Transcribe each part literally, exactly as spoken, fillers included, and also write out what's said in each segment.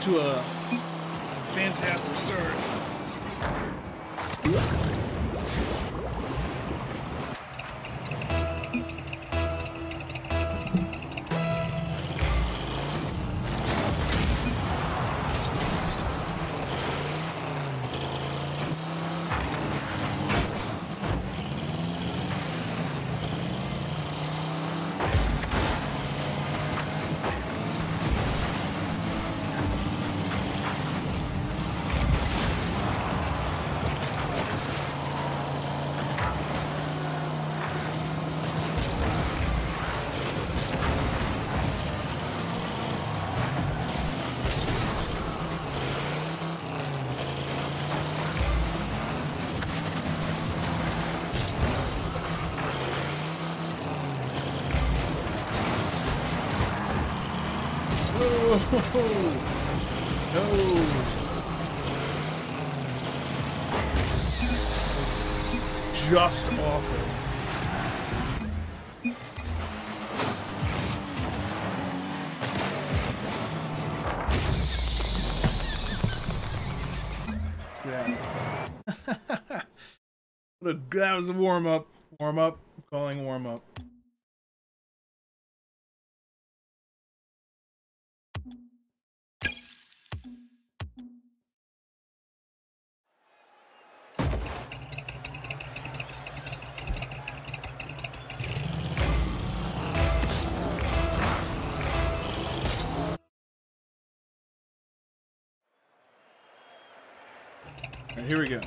to a fantastic start. No. Just awful. Yeah. That was a warm up. Warm up. I'm calling warm up. Right, here we go.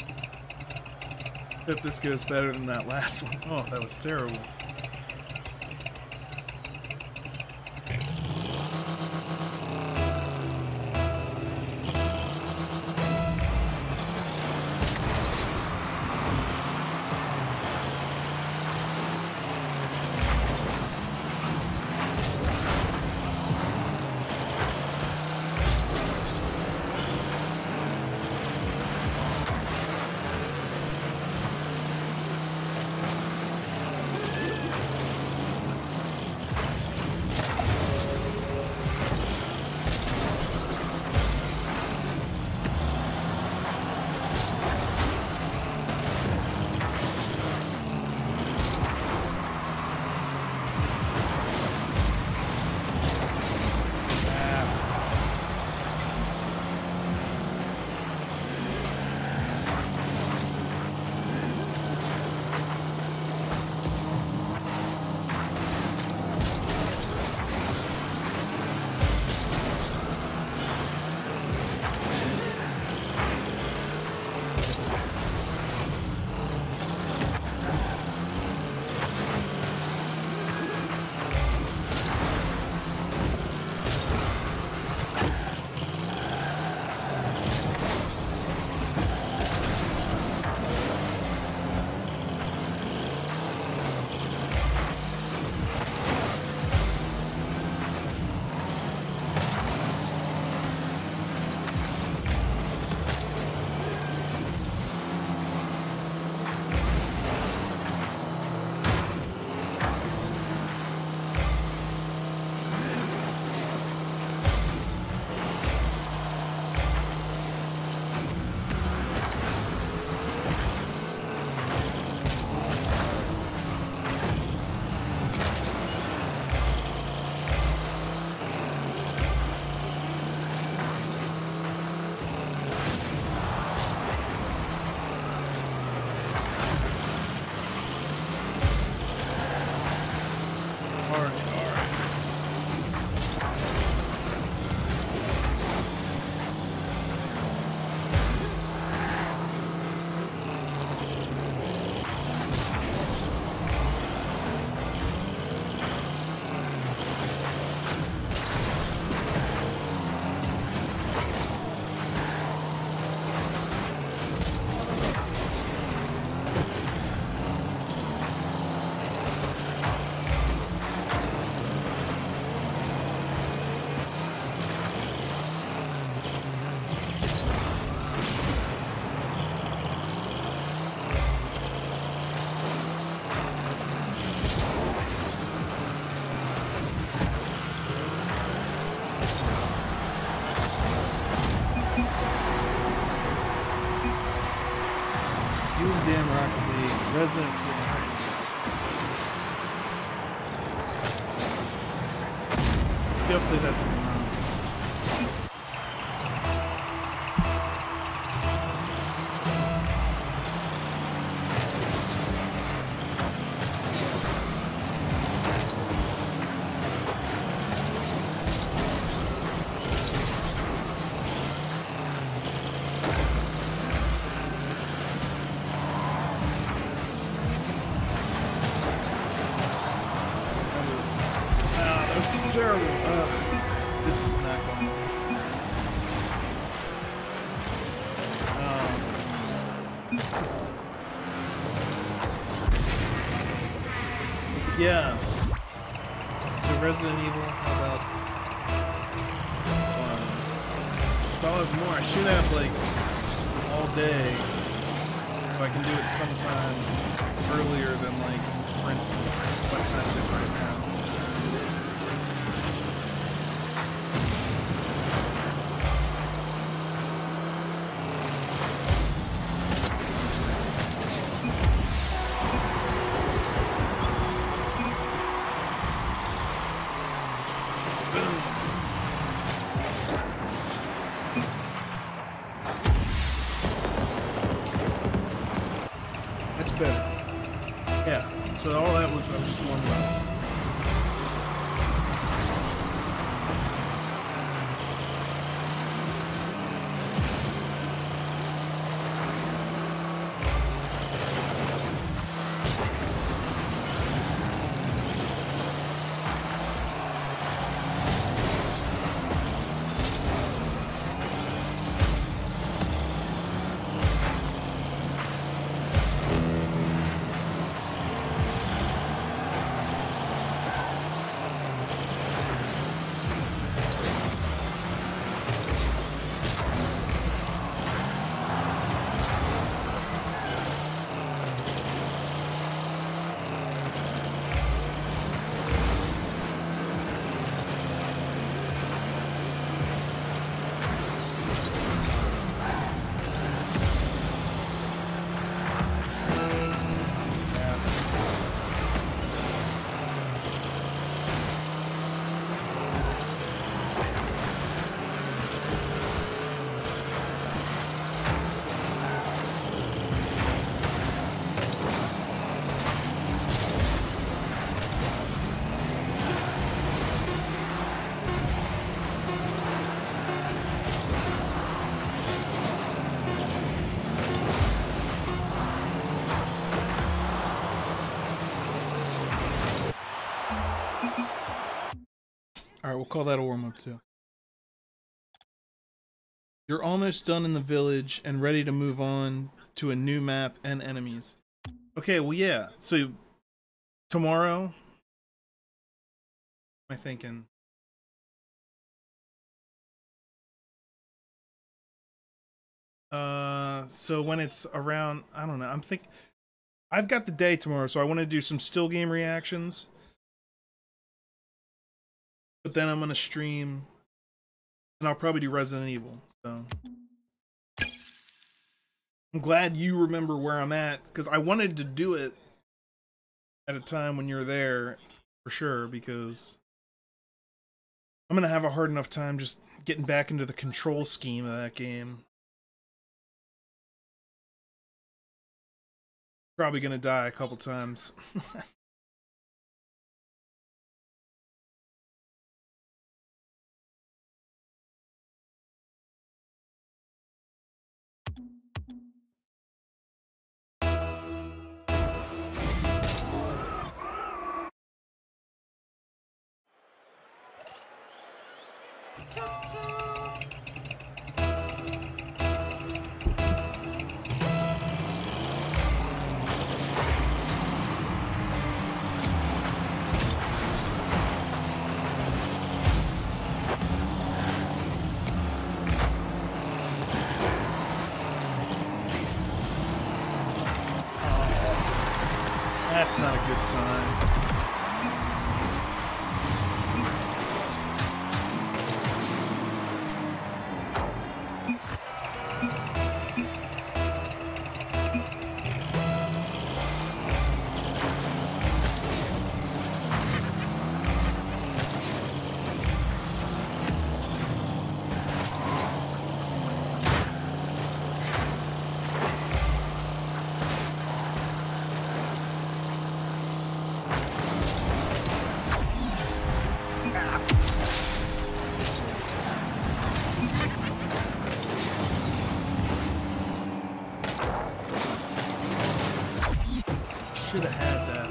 Hope this goes better than that last one. Oh, that was terrible. Doing damn Rocket League. Resident Evil. Maybe I'll play that tomorrow. It's terrible. Uh, this is not going. Um, yeah. So Resident Evil. How about? Um, I'll have more. I should have like all day. If I can do it sometime earlier than like, for instance, what time is it right now? So all that was, I was just wondering. All right, we'll call that a warm-up too. You're almost done in the village and ready to move on to a new map and enemies. Okay, well, yeah. So tomorrow, what am I thinking? Uh, so when it's around, I don't know. I'm thinking I've got the day tomorrow, so I want to do some still game reactions. But then I'm gonna stream, and I'll probably do Resident Evil. So I'm glad you remember where I'm at, because I wanted to do it at a time when you're there, for sure, because I'm gonna have a hard enough time just getting back into the control scheme of that game. Probably gonna die a couple times. That's not a good sign. Should have had that.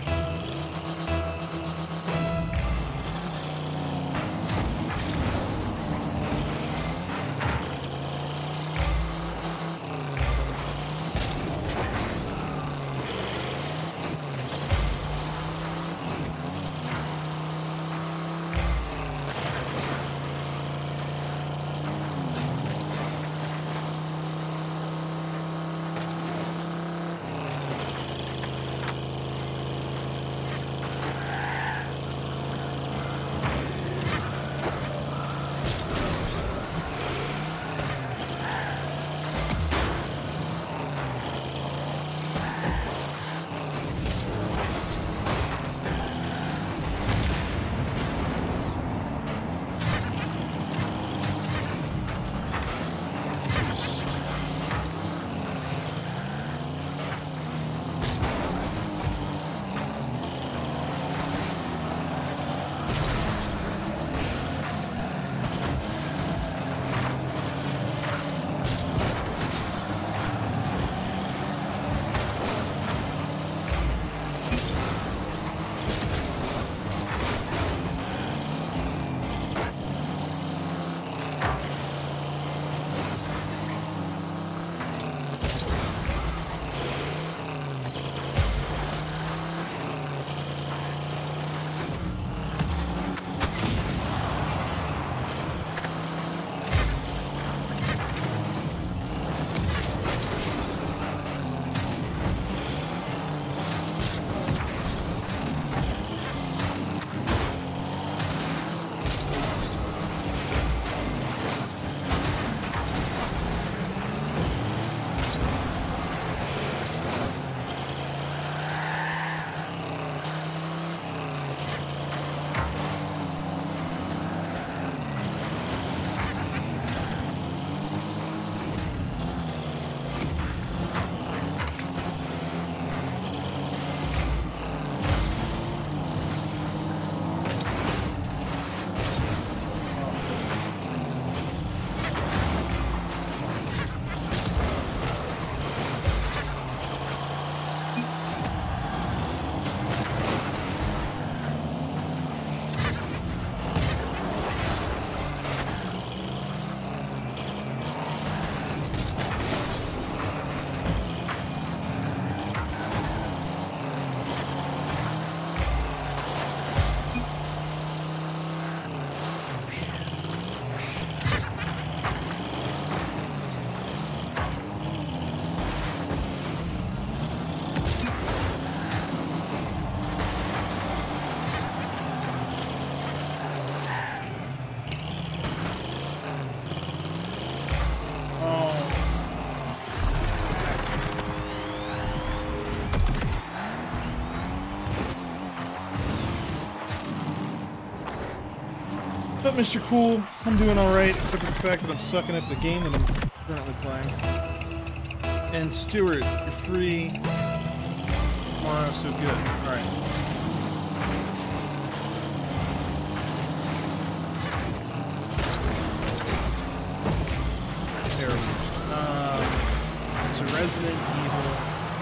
But Mister Cool, I'm doing alright, except for the fact that I'm sucking at the game that I'm currently playing. And Stuart, you're free tomorrow, so good. Alright. Terrible. Um, it's a Resident Evil.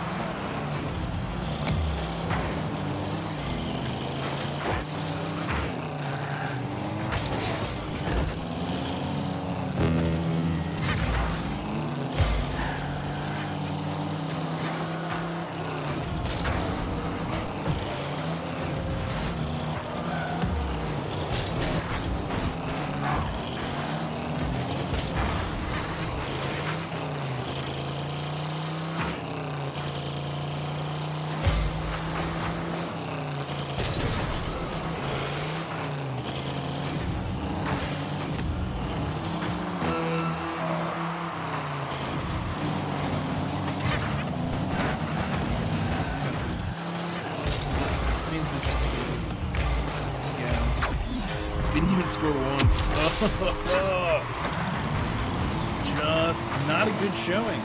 Didn't even score once. Just not a good showing.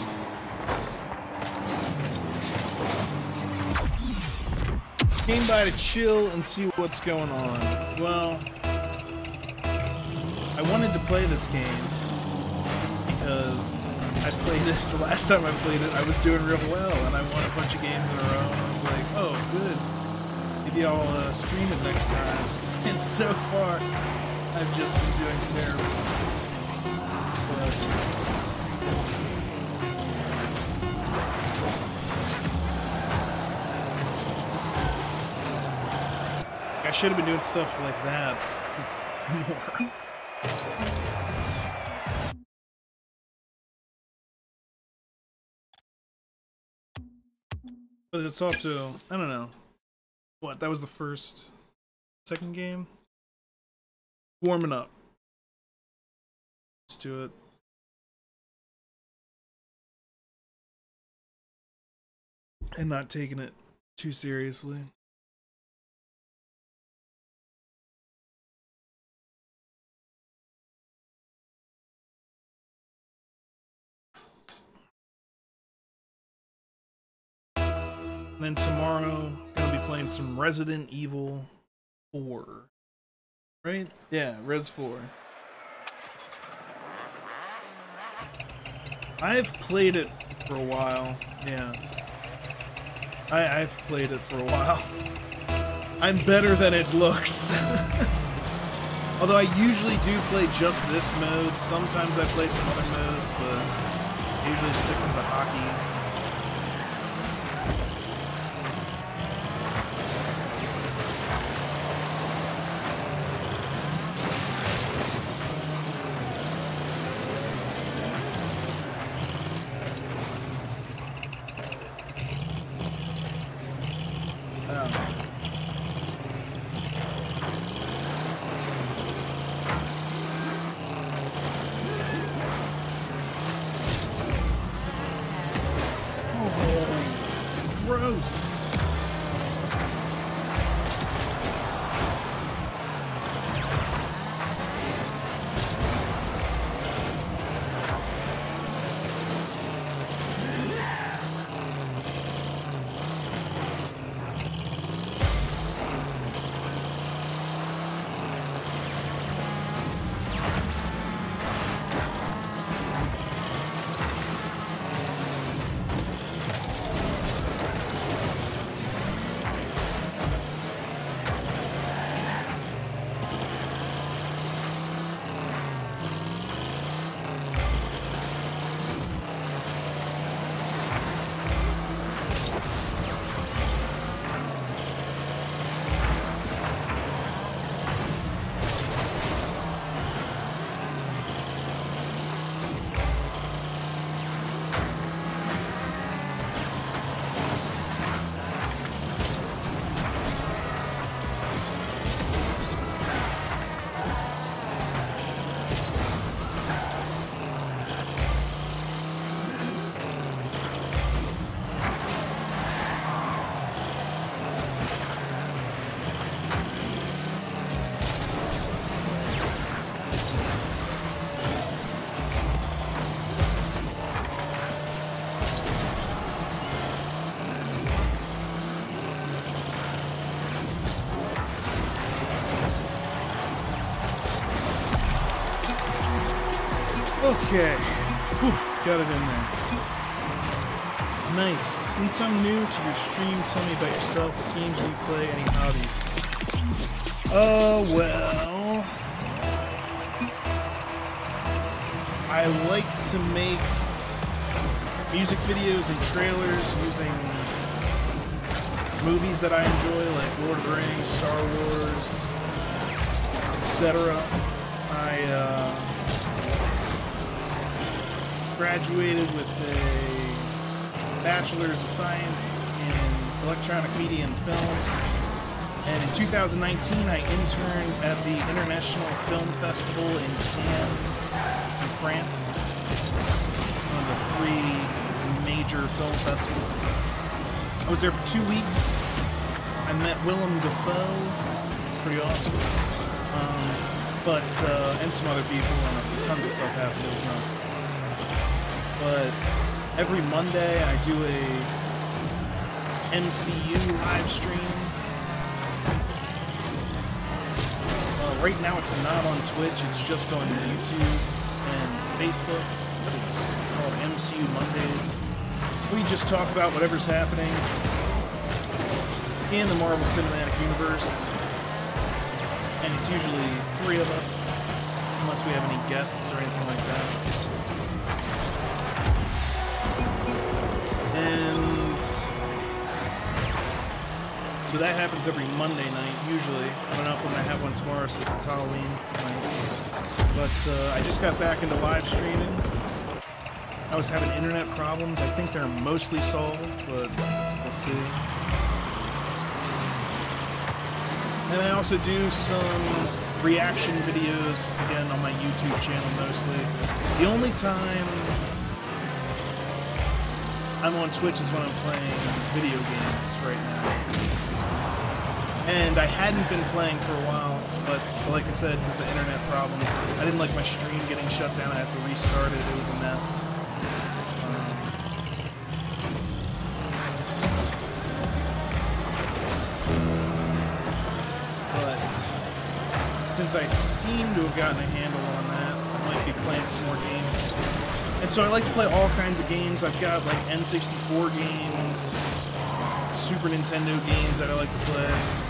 Came by to chill and see what's going on. Well, I wanted to play this game because I played it, the last time I played it, I was doing real well, and I won a bunch of games in a row, and I was like, oh, good. Maybe I'll uh, stream it next time. And so far, I've just been doing terrible. But I should have been doing stuff like that more. But it's also, I don't know. What, that was the first, second game? Warming up. Let's do it. And not taking it too seriously. And then tomorrow, gonna be playing some Resident Evil four. Right? Yeah, Res four. I've played it for a while, yeah. I, I've played it for a while. I'm better than it looks. Although I usually do play just this mode. Sometimes I play some other modes, but I usually stick to the hockey. Okay, oof, got it in there. Nice. Since I'm new to your stream, tell me about yourself. What games do you play? Any hobbies? Oh, well... I like to make music videos and trailers using movies that I enjoy, like Lord of the Rings, Star Wars, et cetera. I, uh... graduated with a Bachelor's of Science in Electronic Media and Film, and in two thousand nineteen I interned at the International Film Festival in Cannes, in France, one of the three major film festivals. I was there for two weeks. I met Willem Dafoe, pretty awesome, um, but uh, and some other people, and tons of stuff happened. It was nuts. But every Monday I do a M C U live stream. Uh, right now it's not on Twitch, it's just on YouTube and Facebook, but it's called M M C U Mondays. We just talk about whatever's happening in the Marvel Cinematic Universe. And it's usually three of us, unless we have any guests or anything like that. And so that happens every Monday night, usually. I don't know if I'm going to have one tomorrow since it's Halloween night. But uh, I just got back into live streaming. I was having internet problems. I think they're mostly solved, but we'll see. And I also do some reaction videos, again, on my YouTube channel mostly. The only time I'm on Twitch is when I'm playing video games right now. And I hadn't been playing for a while, but like I said, because the internet problems, I didn't like my stream getting shut down. I had to restart it. It was a mess. Since I seem to have gotten a handle on that, I might be playing some more games. And so I like to play all kinds of games. I've got like N sixty-four games, Super Nintendo games that I like to play.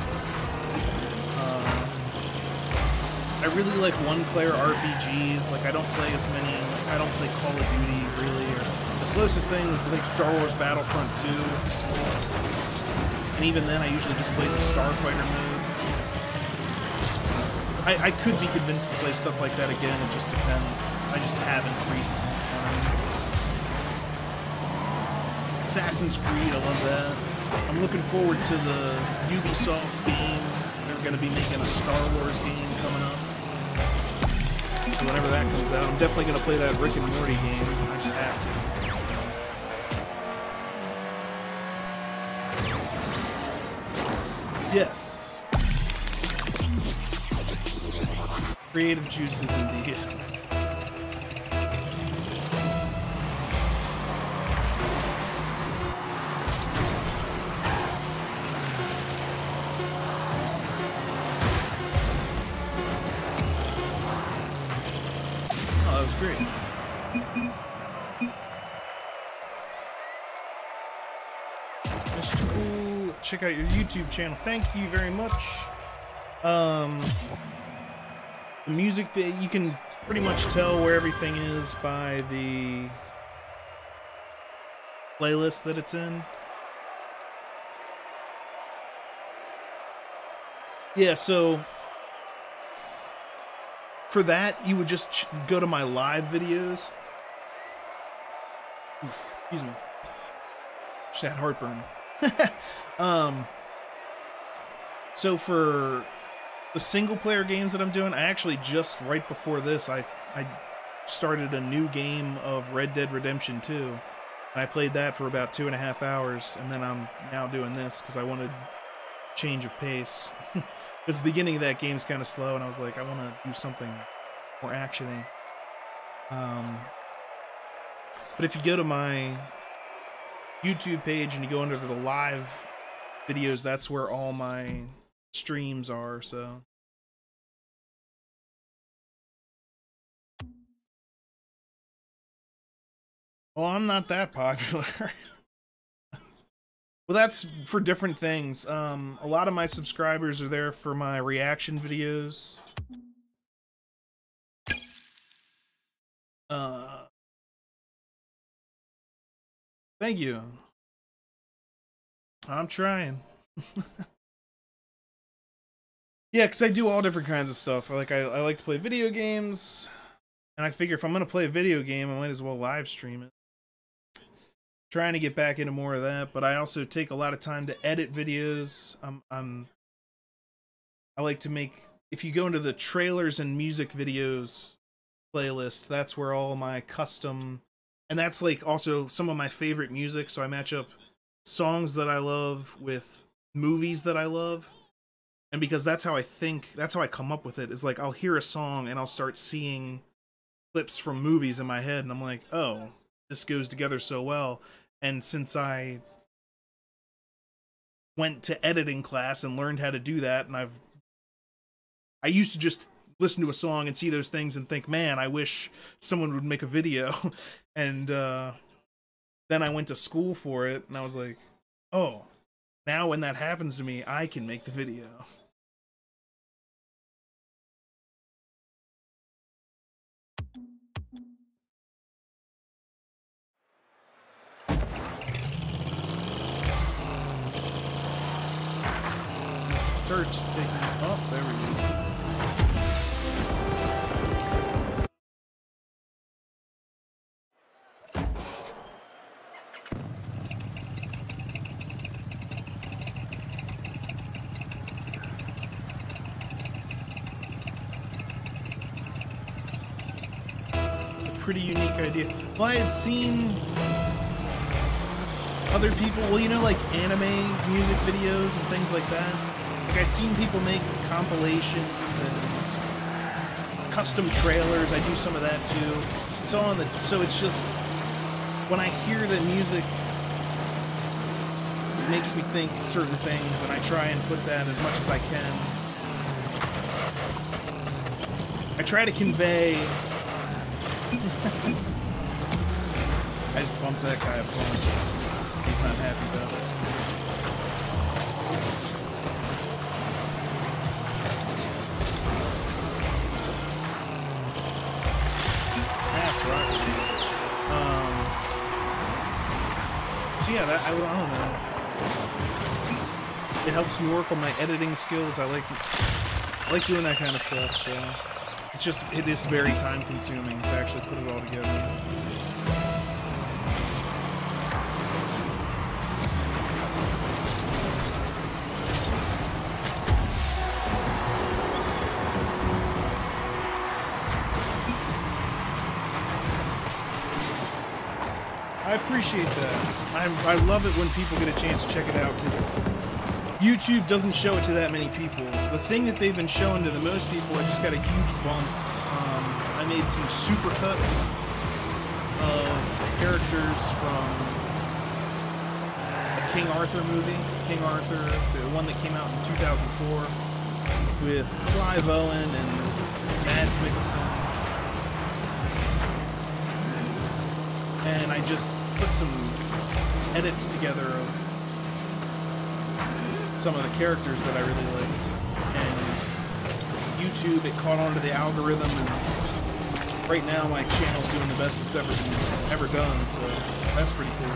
Uh, I really like one-player R P Gs. Like I don't play as many. Like I don't play Call of Duty really. Or the closest thing was like Star Wars Battlefront two. And even then, I usually just play the Starfighter mode. I, I could be convinced to play stuff like that again, it just depends. I just haven't recently. Um, Assassin's Creed, I love that. I'm looking forward to the Ubisoft game. They're going to be making a Star Wars game coming up. So whenever that comes out, I'm definitely going to play that Rick and Morty game. I just have to. Yes. Creative juices indeed. Oh, that was great. Mister Cool, check out your YouTube channel. Thank you very much. Um... The music, you can pretty much tell where everything is by the playlist that it's in. Yeah, so for that, you would just ch go to my live videos. Oof, excuse me. Just had heartburn. um, so for the single player games that I'm doing, I actually just right before this, I, I started a new game of Red Dead Redemption two. And I played that for about two and a half hours, and then I'm now doing this because I wanted change of pace. Because the beginning of that game's kind of slow, and I was like, I want to do something more actiony. Um, but if you go to my YouTube page and you go under the live videos, that's where all my streams are, so. Well, I'm not that popular. Well, that's for different things. Um, a lot of my subscribers are there for my reaction videos. Uh, thank you. I'm trying. Yeah, because I do all different kinds of stuff. Like I, I like to play video games, and I figure if I'm gonna play a video game, I might as well live stream it. Trying to get back into more of that, but I also take a lot of time to edit videos. I'm, I'm I like to make. If you go into the trailers and music videos playlist, that's where all my custom, and that's like also some of my favorite music. So I match up songs that I love with movies that I love. And because that's how I think, that's how I come up with it, is like I'll hear a song and I'll start seeing clips from movies in my head, and I'm like, oh, this goes together so well. And since I went to editing class and learned how to do that, and I've, I used to just listen to a song and see those things and think, man, I wish someone would make a video. And uh, then I went to school for it, and I was like, oh, now when that happens to me, I can make the video. Search is taking me up. There we go. A pretty unique idea. Well, I had seen other people, well, you know, like anime music videos and things like that. Like, I'd seen people make compilations and custom trailers. I do some of that too. It's all on the, so it's just, when I hear the music, it makes me think certain things, and I try and put that as much as I can. I try to convey. I just bumped that guy a bunch. He's not happy about it. That's right. Um, so yeah, that, I, I don't know. It helps me work on my editing skills. I like, I like doing that kind of stuff. So it's just, it is very time consuming to actually put it all together. I appreciate that. I'm, I love it when people get a chance to check it out, because YouTube doesn't show it to that many people. The thing that they've been showing to the most people, I just got a huge bump. Um, I made some supercuts of characters from a King Arthur movie. King Arthur, the one that came out in two thousand four, with Clive Owen and Mads Mikkelsen. And I just put some edits together of some of the characters that I really liked. And YouTube, it caught on to the algorithm, and right now my channel's doing the best it's ever been, ever done, so that's pretty cool.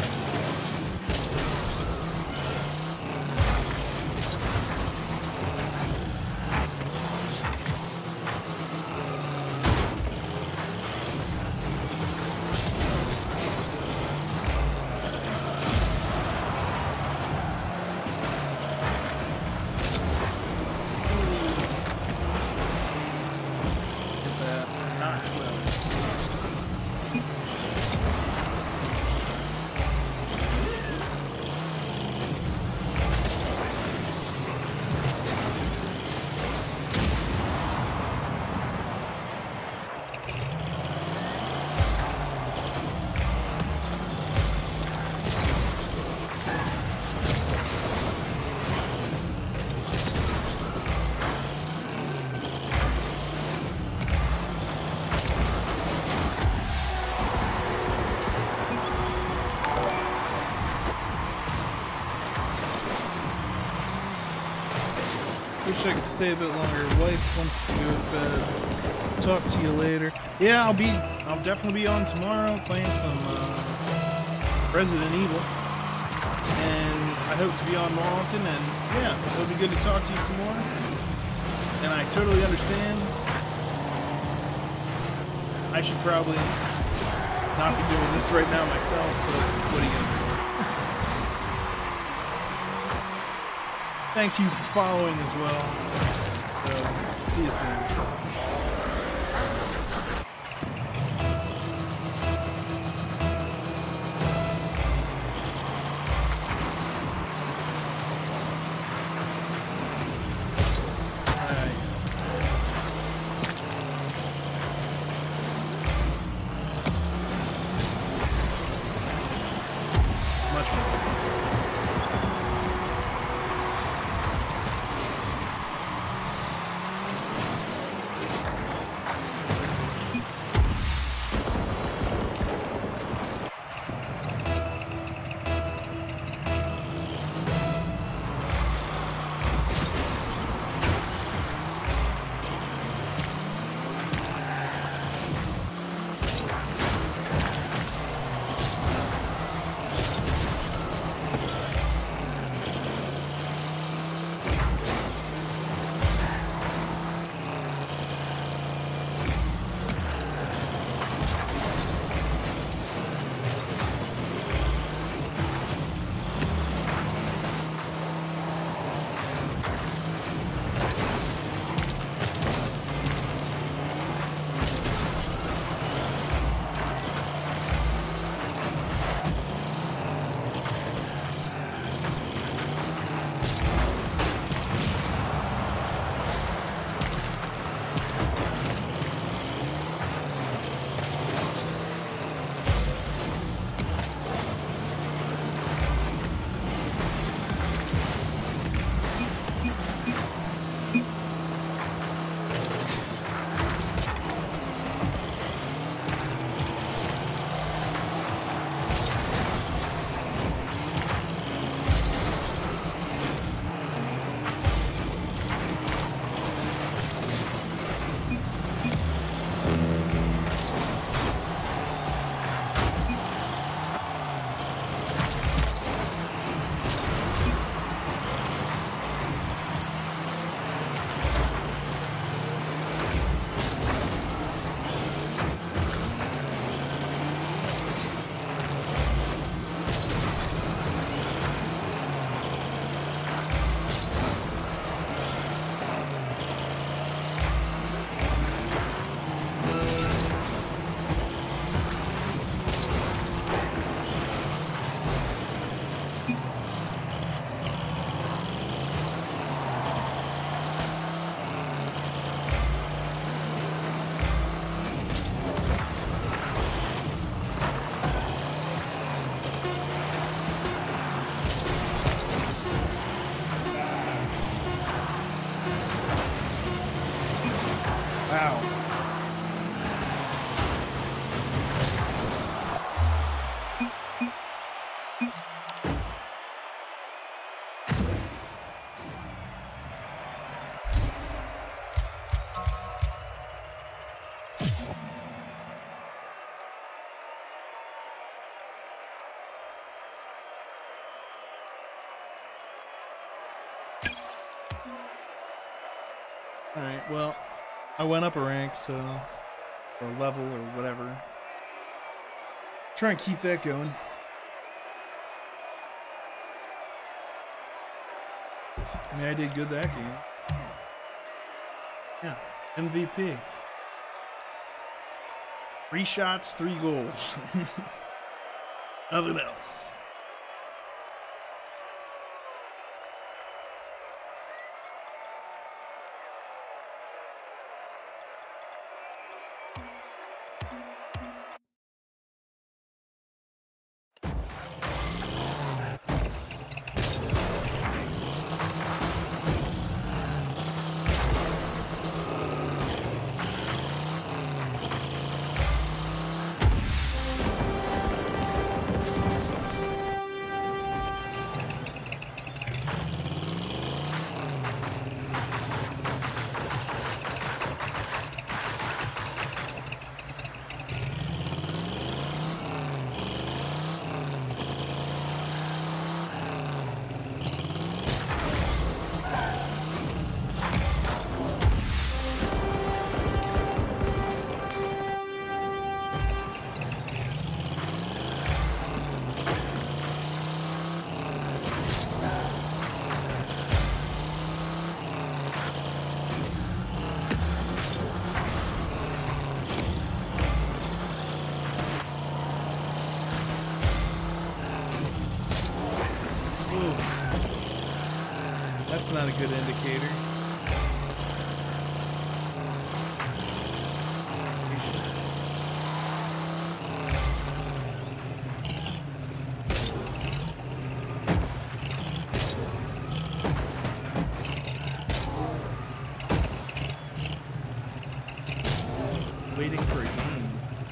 Wish I could stay a bit longer. Wife wants to go to bed. Talk to you later. Yeah, I'll be. I'll definitely be on tomorrow playing some uh, Resident Evil, and I hope to be on more often. And yeah, it'll be good to talk to you some more. And I totally understand. I should probably not be doing this right now myself, but what are you gonna do? Thanks you for following as well. So, see you soon. Alright, well, I went up a rank, so, or a level, or whatever. Try and keep that going. I mean, I did good that game. Yeah, M V P. Three shots, three goals. Nothing else. That's not a good indicator. Waiting for a game.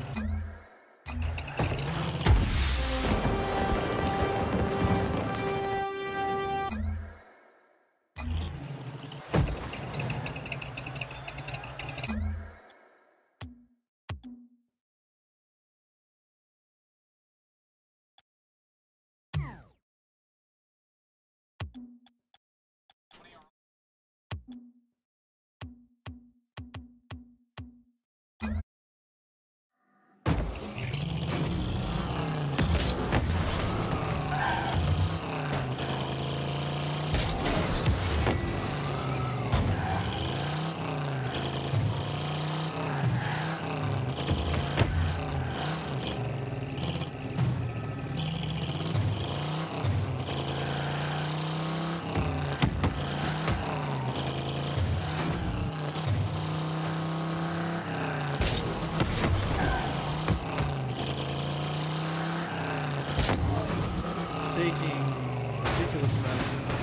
Taking a ridiculous amount of time.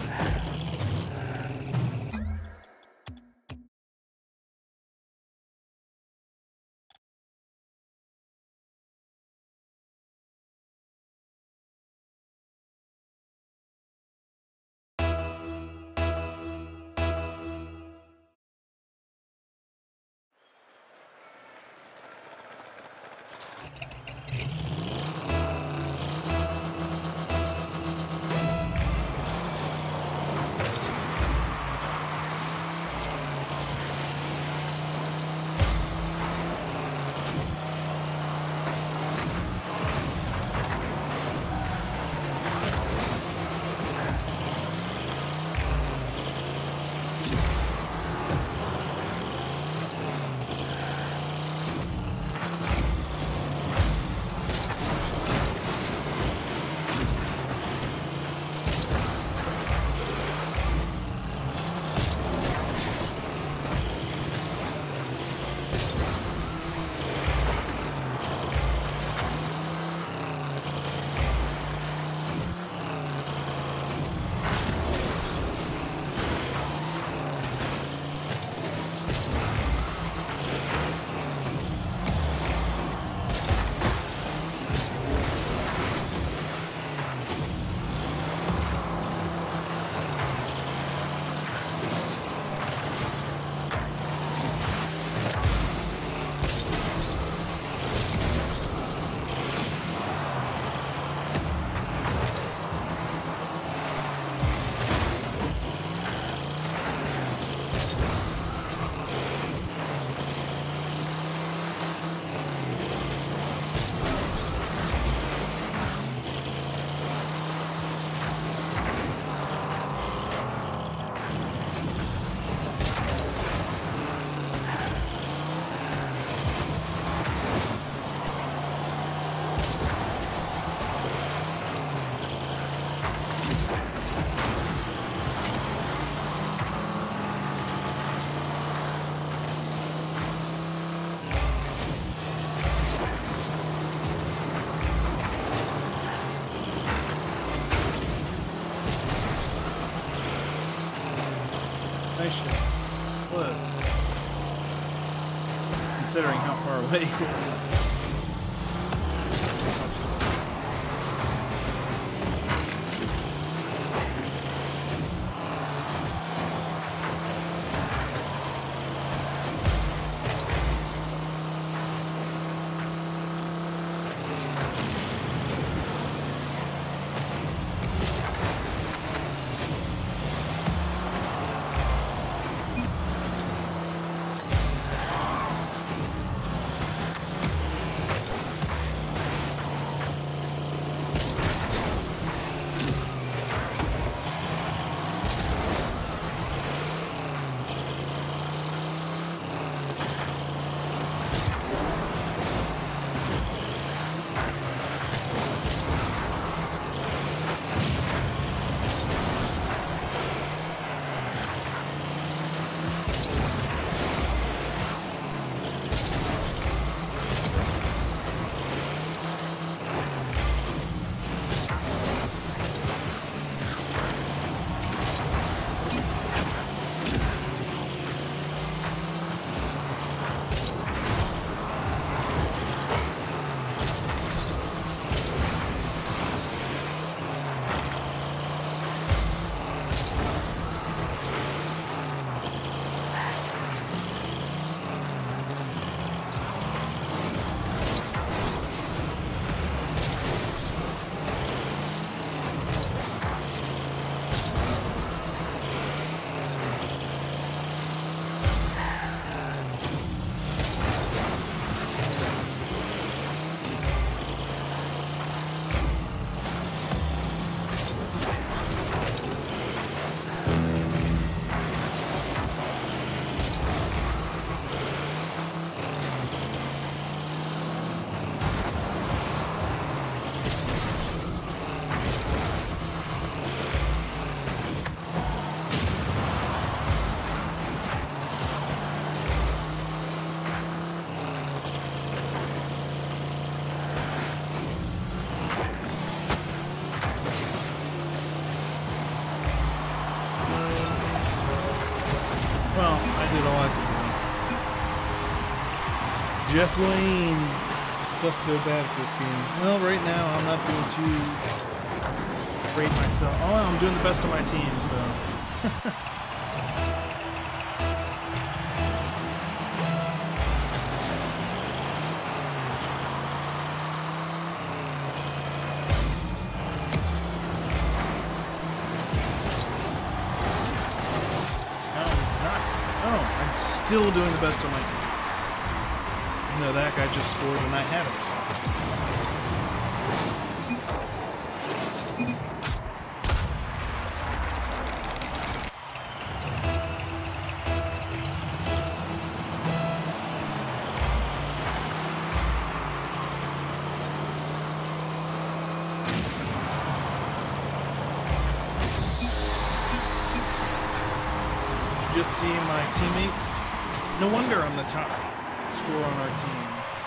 Nice shot. Close. Considering how far away it was. Jeff Lane sucks so bad at this game. Well, right now I'm not doing too great myself. Oh, I'm doing the best of my team, so. No, not. Oh, I'm still doing the best of my team. No, that guy just scored and I haven't. Did you just see my teammates? No wonder I'm the top score on our team.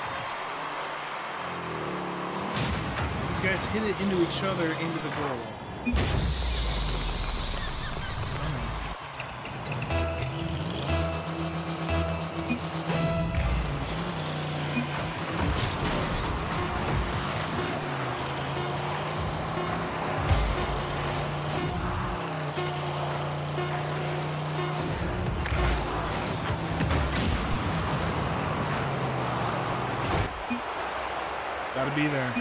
These guys hit it into each other into the goal. Gotta be there.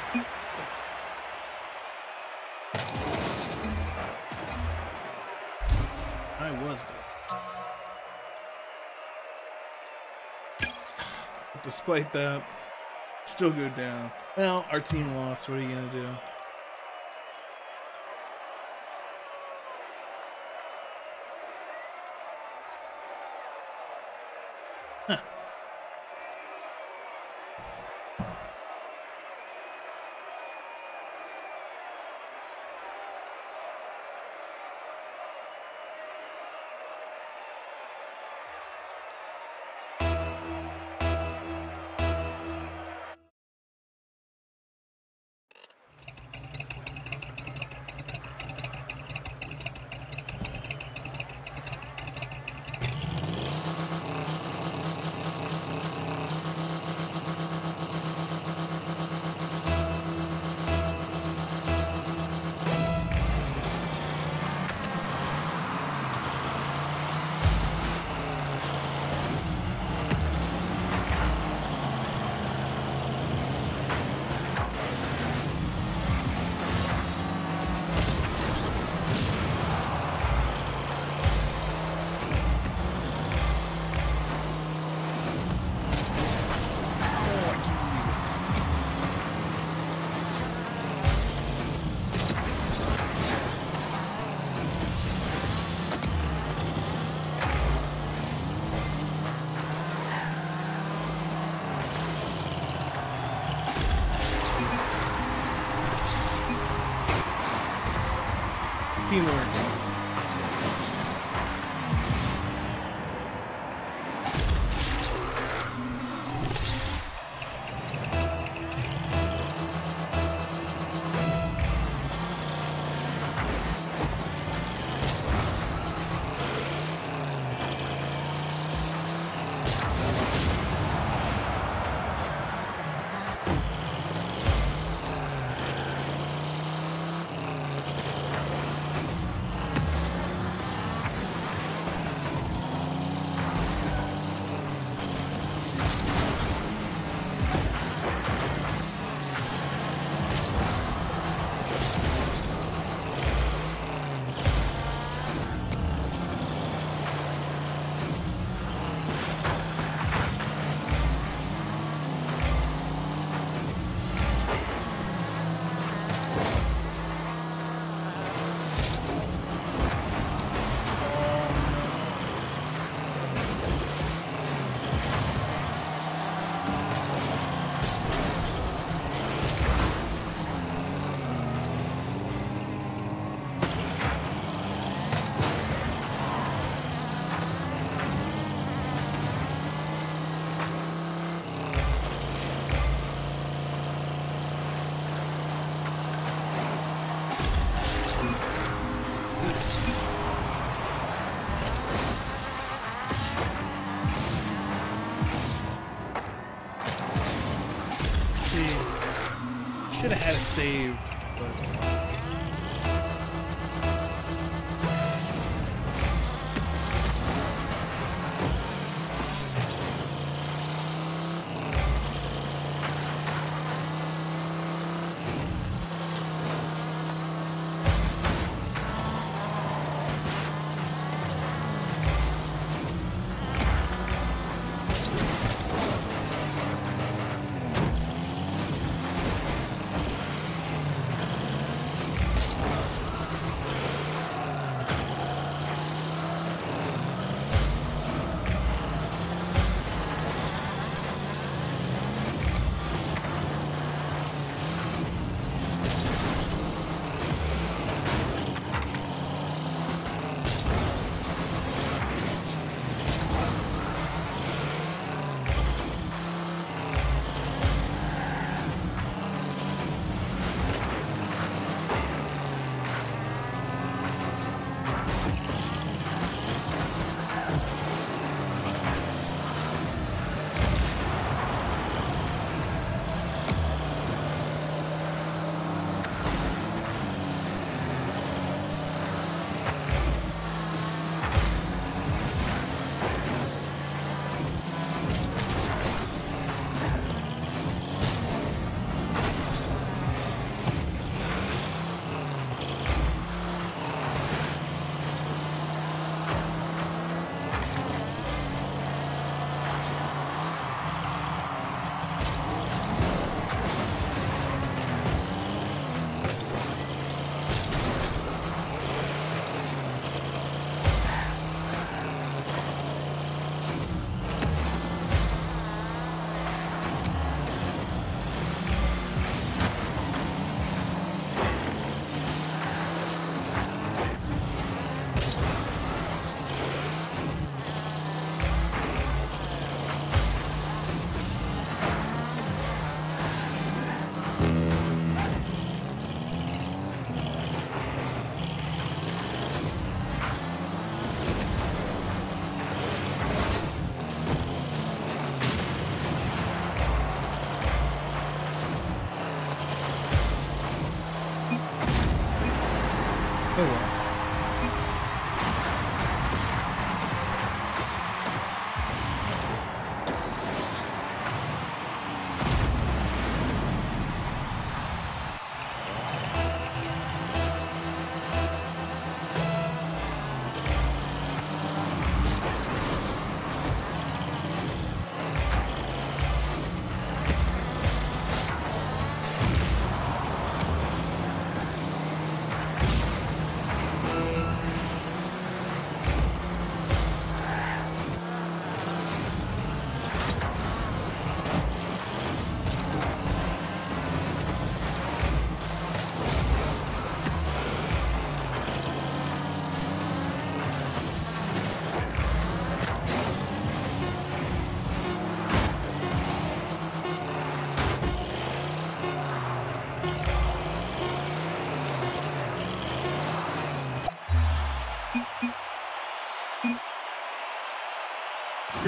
I was there. But despite that, still go down. Well, our team lost. What are you gonna do? Huh. Teamwork. Should have had a save, but oh well.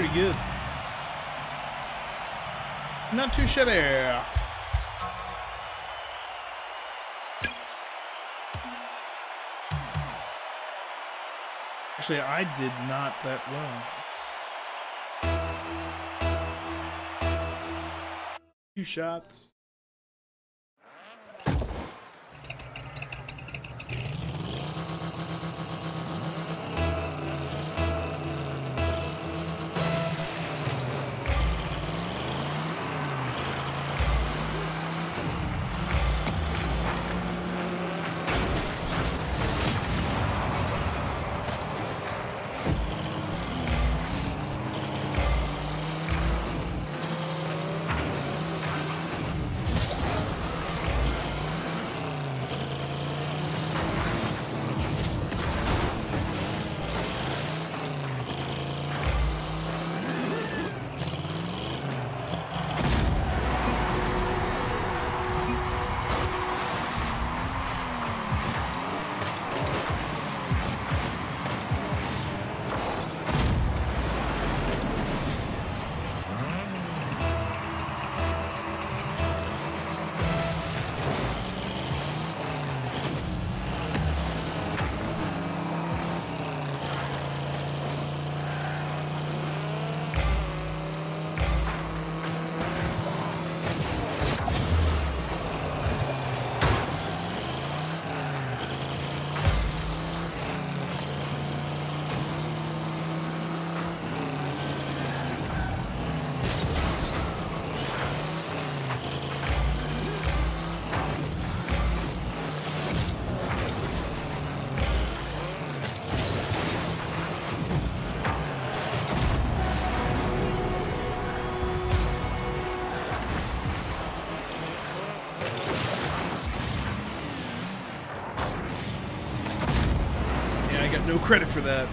pretty good. Not too shabby. Actually, I did not that well. Two shots. No credit for that.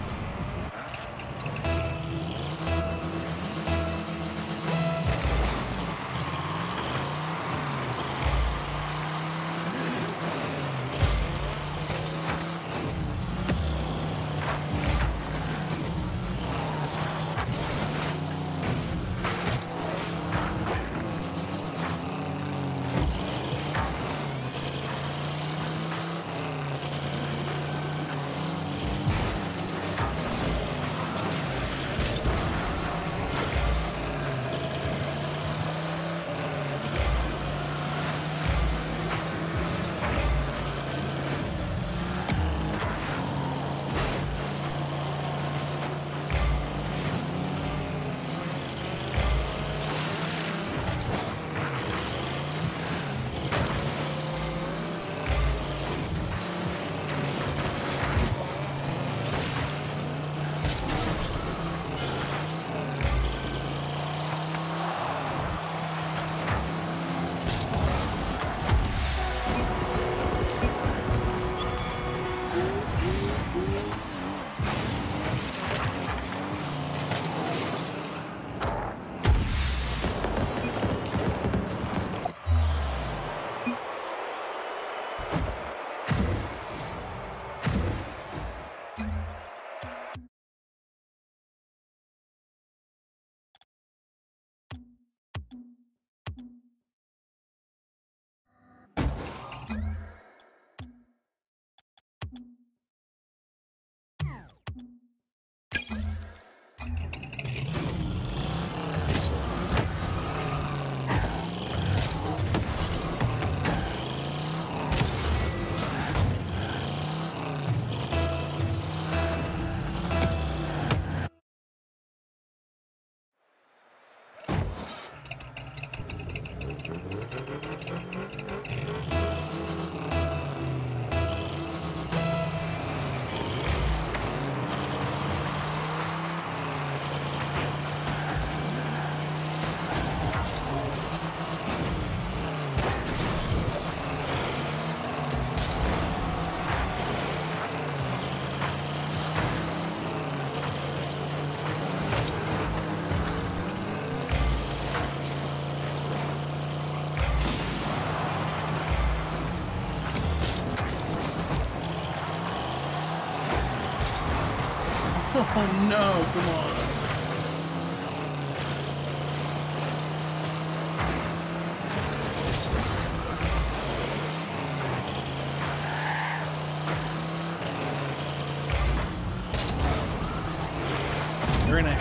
Oh no, come on. Very nice.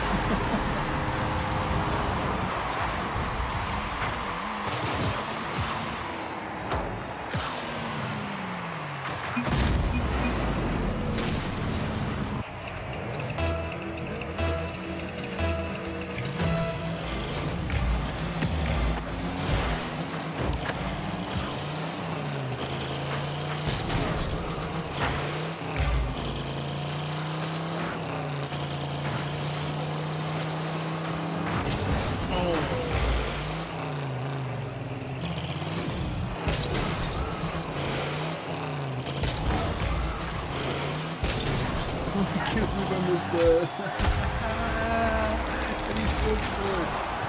The and he still scored.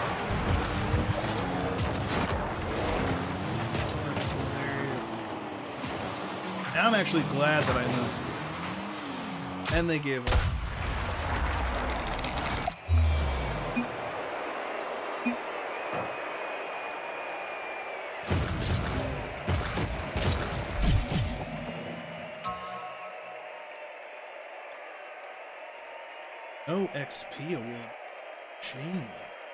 That's hilarious. Now I'm actually glad that I missed it. And they gave up. No X P award. Shame.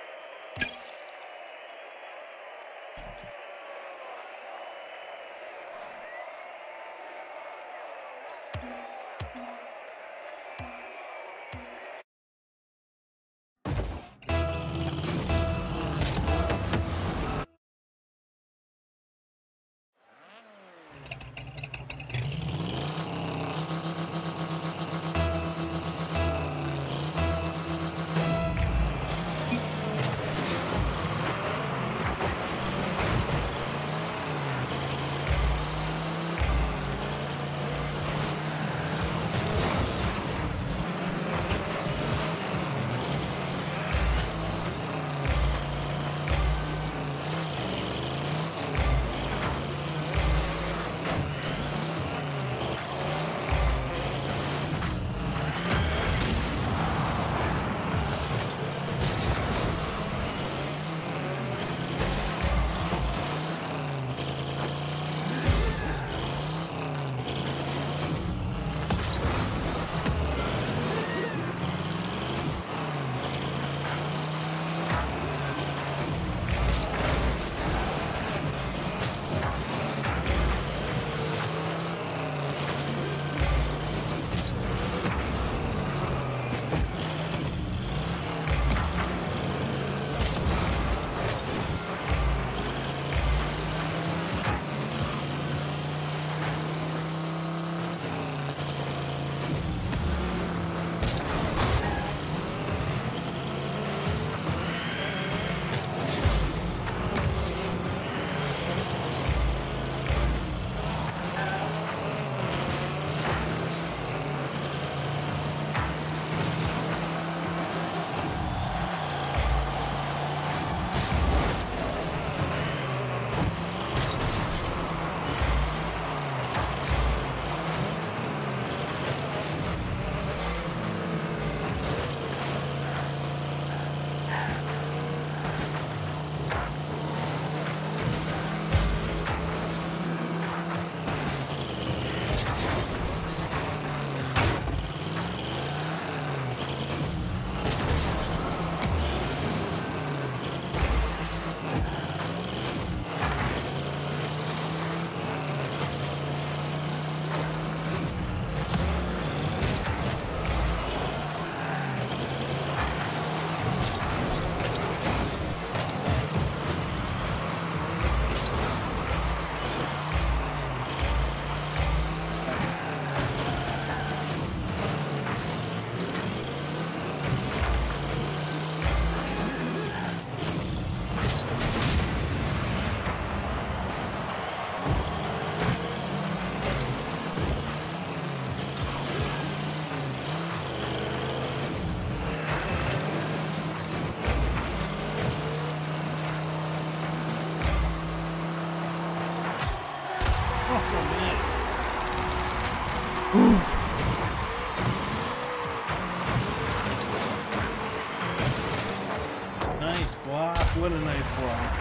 Nice block. What a nice block.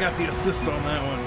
got the assist on that one.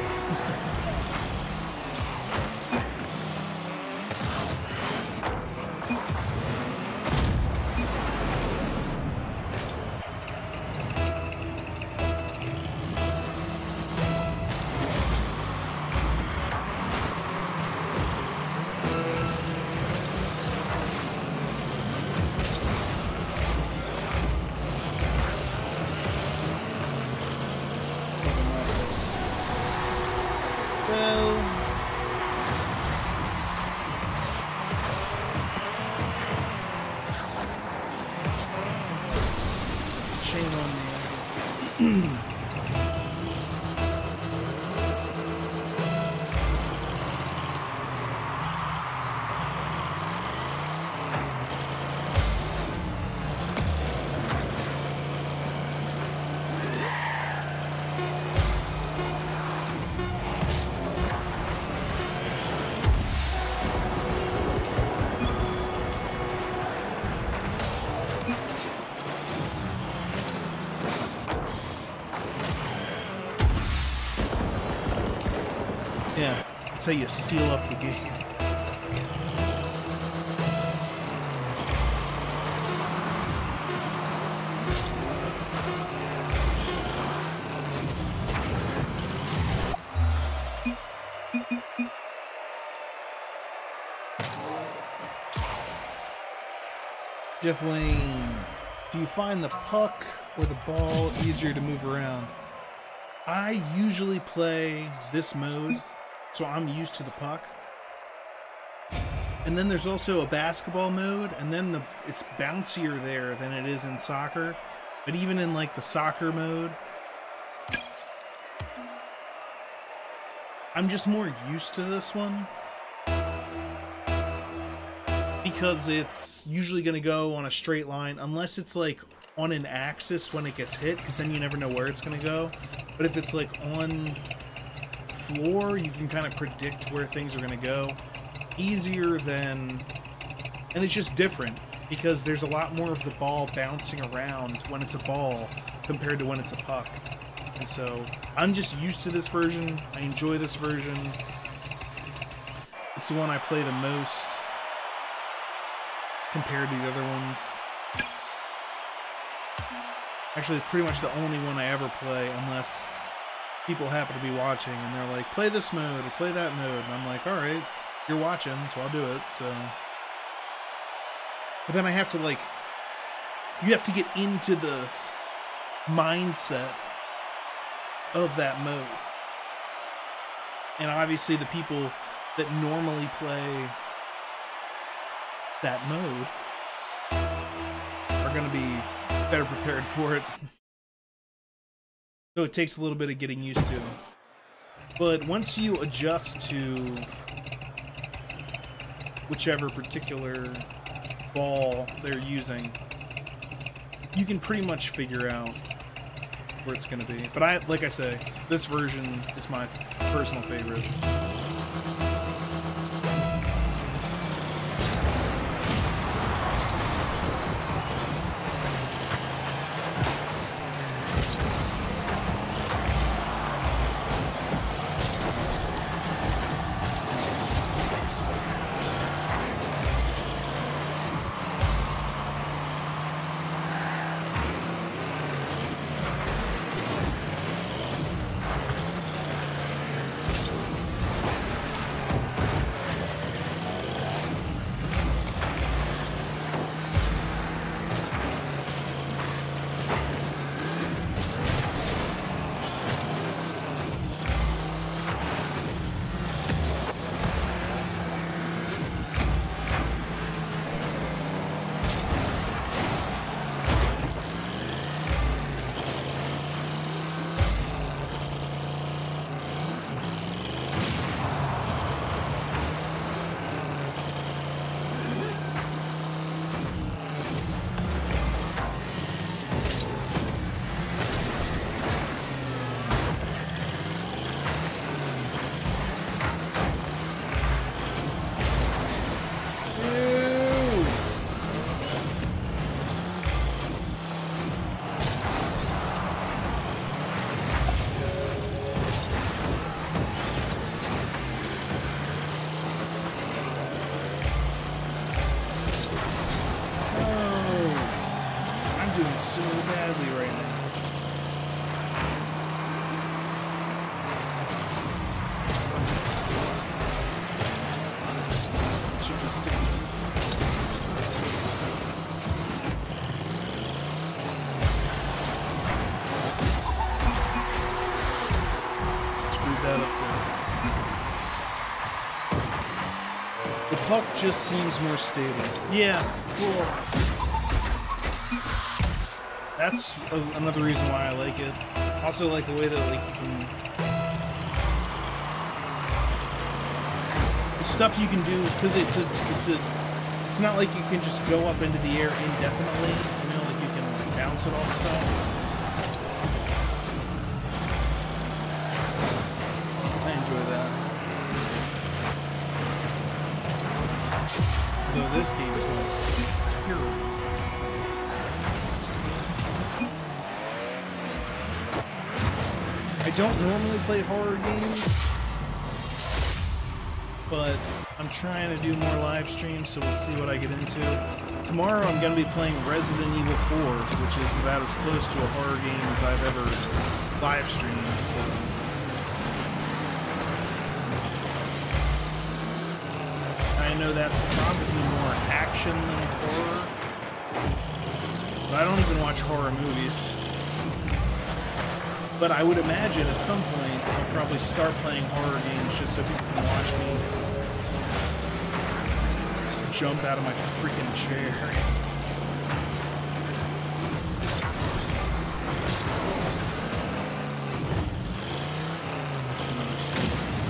Yeah, that's how you seal up the game. Jeff Wayne, do you find the puck or the ball easier to move around? I usually play this mode, so I'm used to the puck. And then there's also a basketball mode, and then the it's bouncier there than it is in soccer. But even in like the soccer mode, I'm just more used to this one. Because it's usually going to go on a straight line, unless it's like on an axis when it gets hit, because then you never know where it's going to go. But if it's like on floor, you can kind of predict where things are going to go. Easier than... And it's just different, because there's a lot more of the ball bouncing around when it's a ball compared to when it's a puck. And so, I'm just used to this version. I enjoy this version. It's the one I play the most compared to the other ones. Actually, it's pretty much the only one I ever play, unless people happen to be watching and they're like, play this mode or play that mode. And I'm like, alright, you're watching, so I'll do it. So, but then I have to, like, you have to get into the mindset of that mode. And obviously the people that normally play that mode are going to be better prepared for it. So it takes a little bit of getting used to. But once you adjust to whichever particular ball they're using, you can pretty much figure out where it's going to be. But I, like I say, this version is my personal favorite. The puck just seems more stable. Yeah, cool. That's a, another reason why I like it. Also like the way that like you can... The stuff you can do, because it's a, it's a, it's not like you can just go up into the air indefinitely, you know, like you can bounce it off stuff. I enjoy that. Though this game is going terrible. I don't normally play horror games, but I'm trying to do more live streams, so we'll see what I get into. Tomorrow I'm going to be playing Resident Evil four, which is about as close to a horror game as I've ever live streamed, so... I know that's probably more action than horror, but I don't even watch horror movies. But I would imagine at some point I'll probably start playing horror games just so people can watch me just jump out of my freaking chair. That's another step.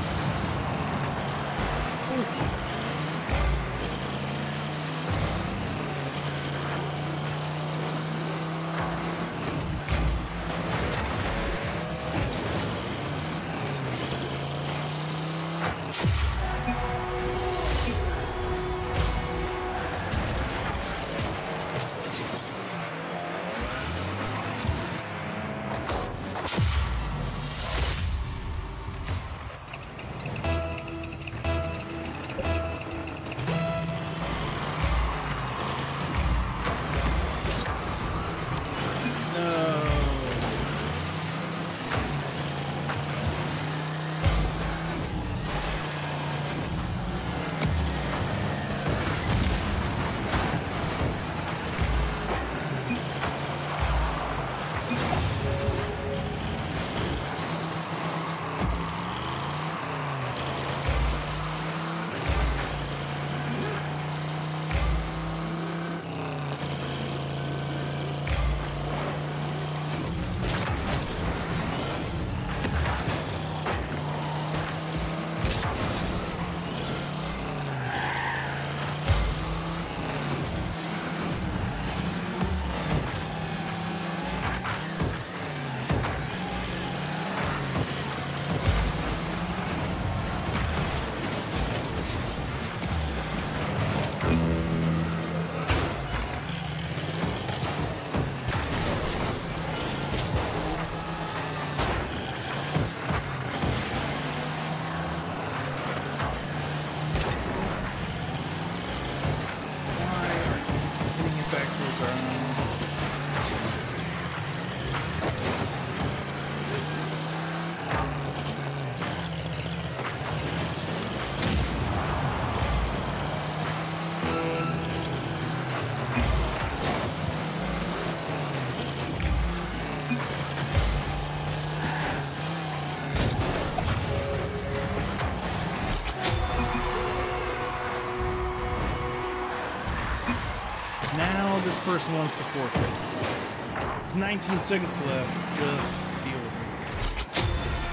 This person wants to forfeit. There's nineteen seconds left. Just deal with it.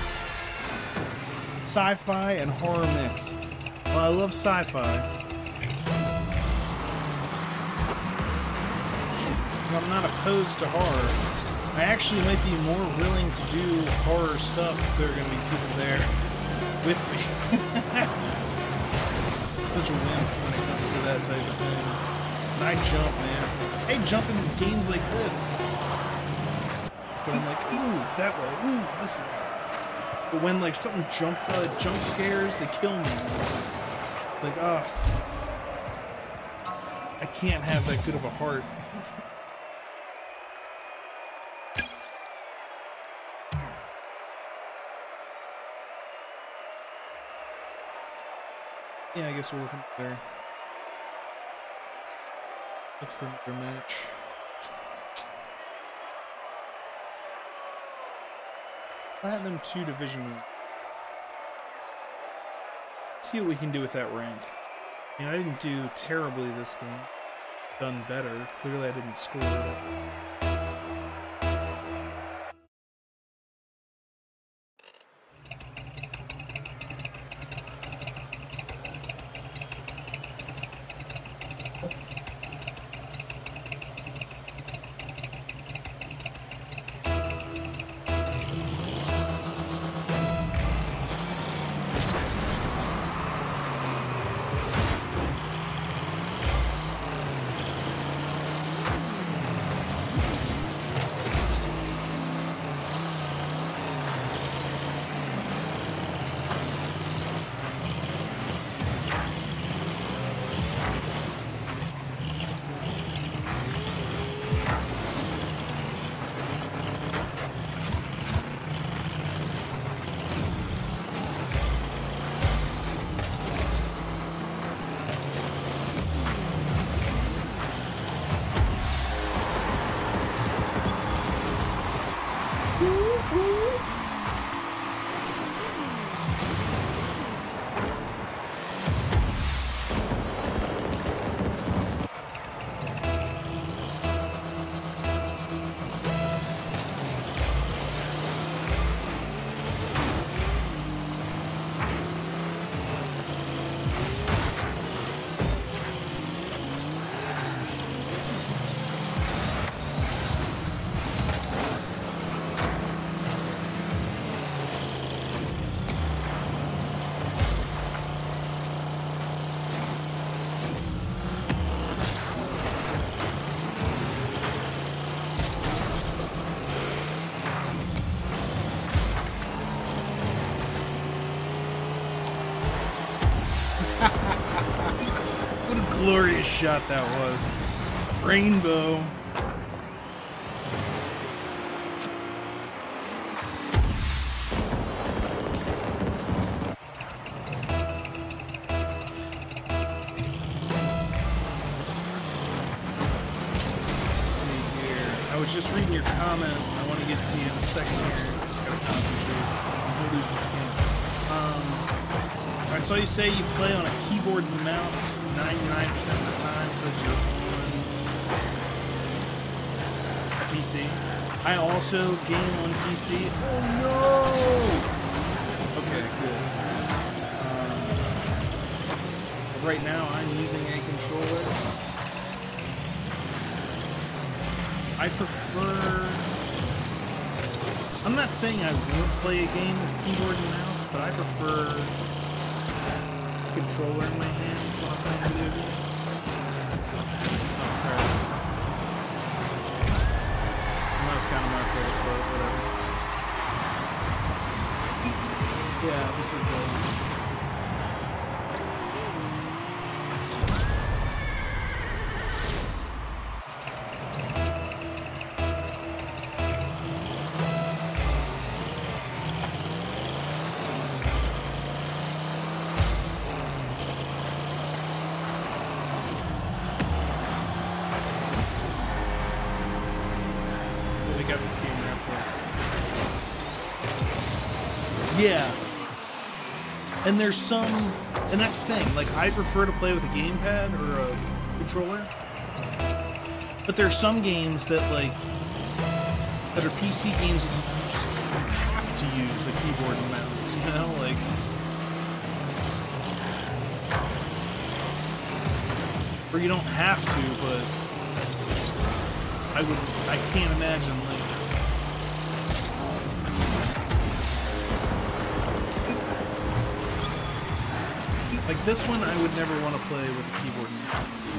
Sci-fi and horror mix. Well, I love sci-fi. I'm not opposed to horror. I actually might be more willing to do horror stuff if there are going to be people there with me. Such a wimp when it comes to that type of thing. I jump, man. I jump in games like this. But I'm like, ooh, that way, ooh, this way. But when like something jumps out, uh, jump scares, they kill me. Like, ah, oh, I can't have that good of a heart. Yeah, I guess we'll look in there. Look for another match. Platinum two Division one. See what we can do with that rank. I mean, I didn't do terribly this game. Done better. Clearly I didn't score it. What a glorious shot that was. Rainbow. I was just reading your comment. I want to get to you in a second here. Just gotta concentrate. I'll lose this game. Um, I saw you say you play on a keyboard and mouse ninety-nine percent of the time because you're on a P C. I also game on P C. Oh no! Okay, good. Um, right now, I'm using a controller. I prefer... I'm not saying I won't play a game with keyboard and mouse, but I prefer a controller in my hands while I'm playing video games. That was kind of my favorite part, whatever. Yeah, this is a... Yeah, and there's some, and that's the thing, like, I prefer to play with a gamepad or a controller, but there's some games that, like, that are P C games that you just have to use a keyboard and mouse, you know, like, or you don't have to, but I would, I can't imagine, like, Like this one, I would never want to play with a keyboard and mouse.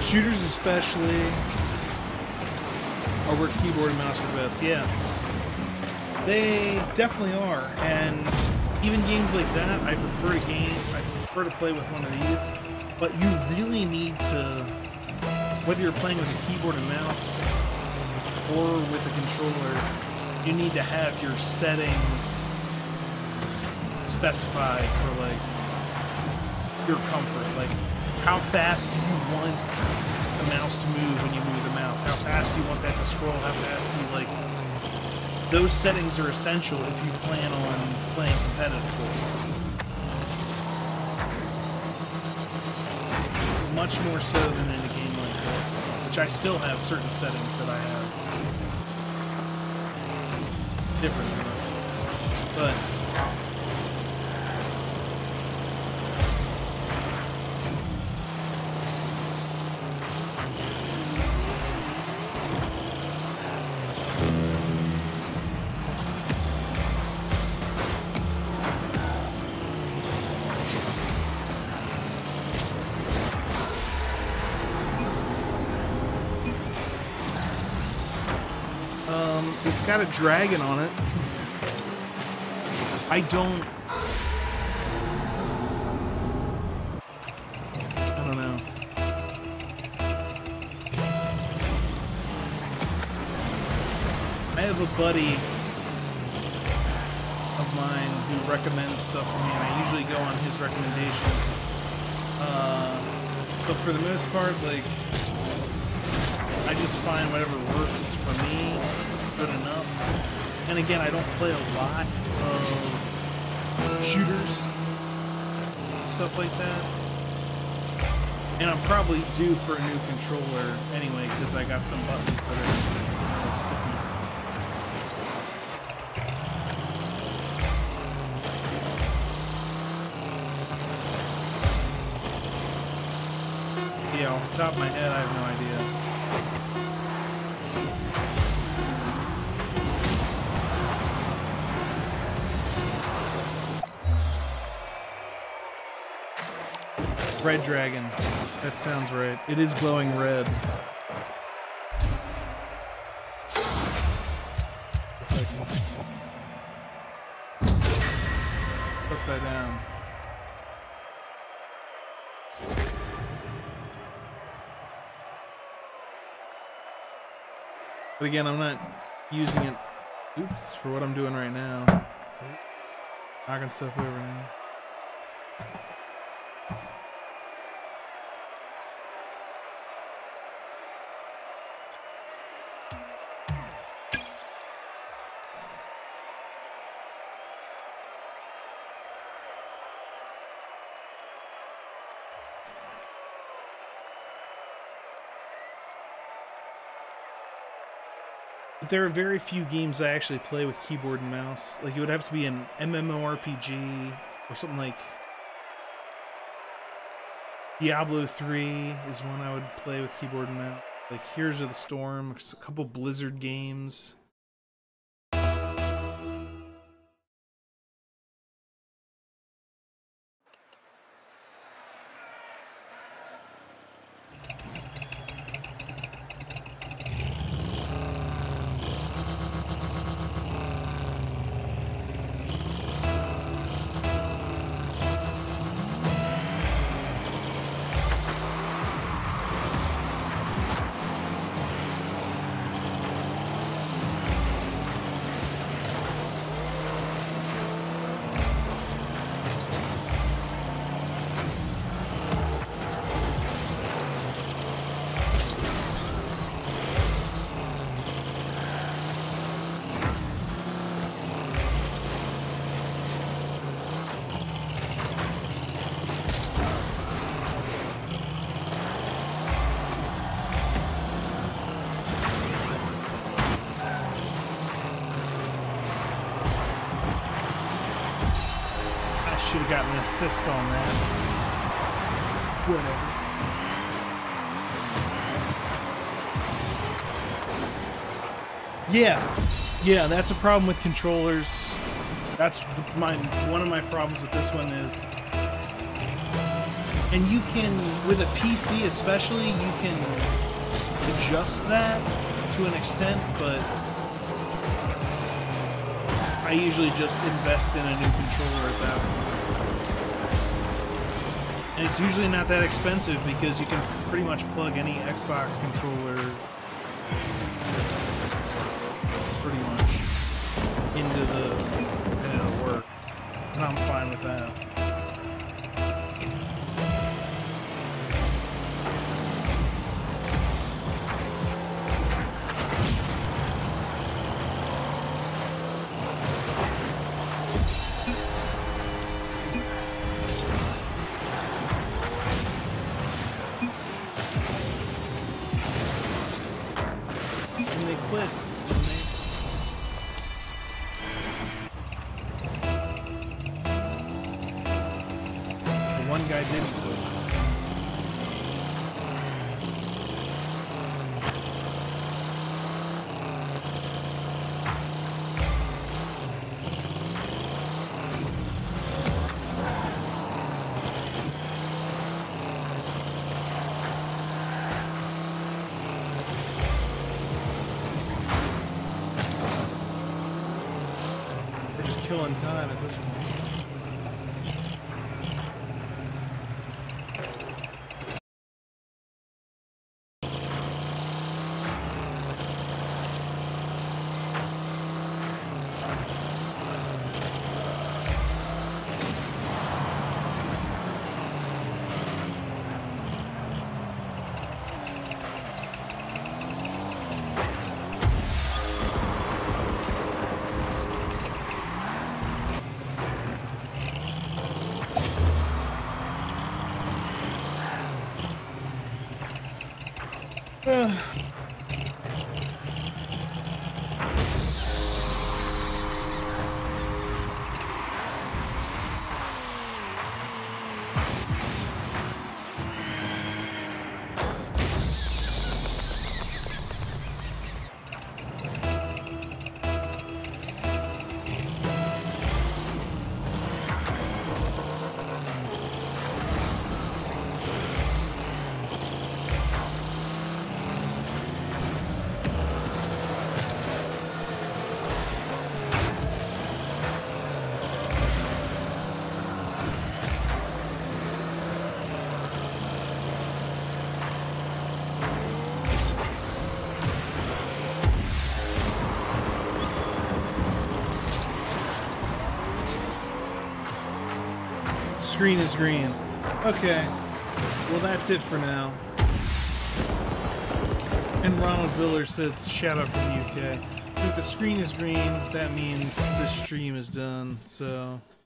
Shooters especially are where keyboard and mouse are best. Yeah, they definitely are. And even games like that, I prefer to game. I prefer to play with one of these. But you really need to, whether you're playing with a keyboard and mouse or with a controller, you need to have your settings specified for like your comfort. Like, how fast do you want the mouse to move when you move the mouse? How fast do you want that to scroll? How fast do you like? Those settings are essential if you plan on playing competitively. Much more so than in a game like this, which I still have certain settings that I have different, but it's got a dragon on it. I don't... I don't know. I have a buddy of mine who recommends stuff for me, and I usually go on his recommendations. Uh, but for the most part, like, I just find whatever works for me good enough. And again, I don't play a lot of shooters and stuff like that. And I'm probably due for a new controller anyway, because I got some buttons that are you know, sticky. Yeah, off the top of my head, I have no idea. Red dragon. That sounds right. It is glowing red. Upside down. But again, I'm not using it, oops, for what I'm doing right now. Knocking stuff over now. There are very few games I actually play with keyboard and mouse. Like, it would have to be an MMORPG or something like Diablo three is one I would play with keyboard and mouse. Like Heroes of the Storm, a couple Blizzard games. Should have gotten an assist on that. Whatever. Yeah, yeah, that's a problem with controllers. That's my one of my problems with this one is And you can, with a P C especially, you can adjust that to an extent, but I usually just invest in a new controller at that point. And it's usually not that expensive because you can pretty much plug any Xbox controller pretty much into the, and it'll work. And I'm fine with that. Killing time at this point. Uh. Screen is green. Okay. Well, that's it for now. And Ronald Viller says, shout out from the U K. If the screen is green, that means the stream is done, so...